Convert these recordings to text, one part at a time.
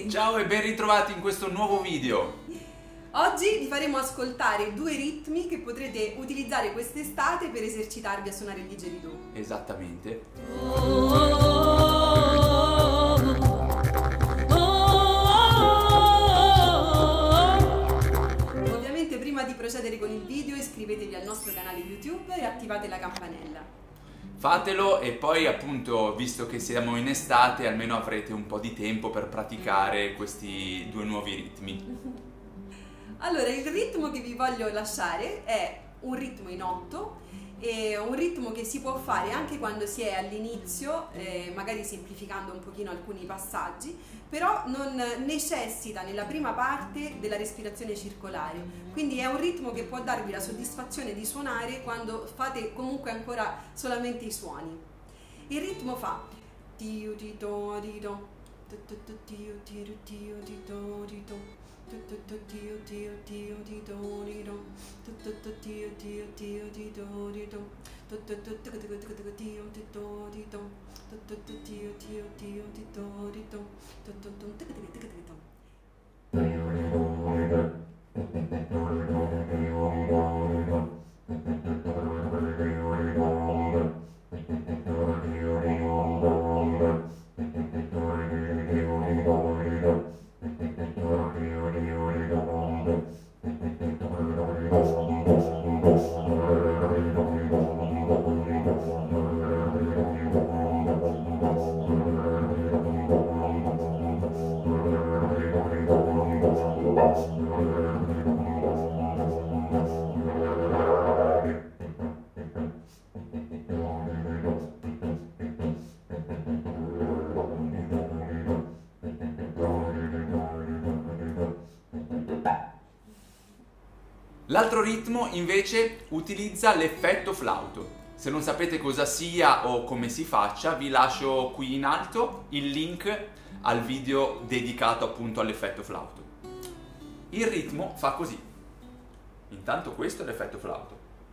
tutti! Ciao e ben ritrovati in questo nuovo video! Oggi vi faremo ascoltare due ritmi che potrete utilizzare quest'estate per esercitarvi a suonare il didgeridoo. Esattamente. Ovviamente prima di procedere con il video iscrivetevi al nostro canale YouTube e attivate la campanella. Fatelo e poi appunto, visto che siamo in estate, almeno avrete un po' di tempo per praticare questi due nuovi ritmi. Allora, il ritmo che vi voglio lasciare è un ritmo in 8 e un ritmo che si può fare anche quando si è all'inizio, magari semplificando un pochino alcuni passaggi, però non necessita nella prima parte della respirazione circolare, quindi è un ritmo che può darvi la soddisfazione di suonare quando fate comunque ancora solamente i suoni. Il ritmo fa tiu tito tito tiu tiu tiu tito tito tiu tiu tiu tito tito tiu tiu tiu tito tito L'altro ritmo invece utilizza l'effetto flauto. Se non sapete cosa sia o come si faccia, vi lascio qui in alto il link al video dedicato appunto all'effetto flauto. Il ritmo fa così. Intanto questo è l'effetto flauto.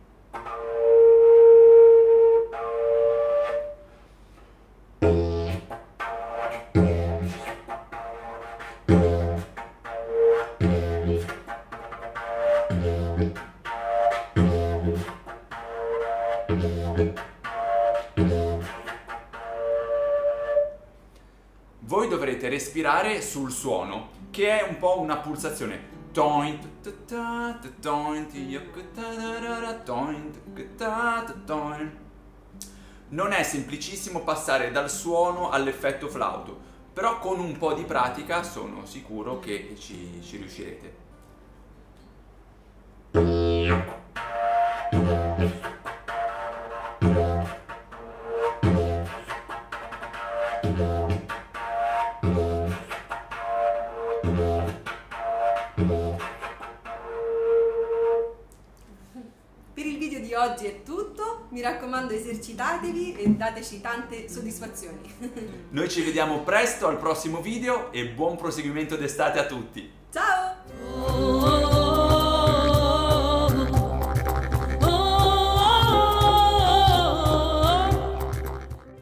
Voi dovrete respirare sul suono, che è un po' una pulsazione. Non è semplicissimo passare dal suono all'effetto flauto, però con un po' di pratica sono sicuro che ci riuscirete. Per il video di oggi è tutto, mi raccomando esercitatevi e dateci tante soddisfazioni. Noi ci vediamo presto al prossimo video e buon proseguimento d'estate a tutti! Ciao!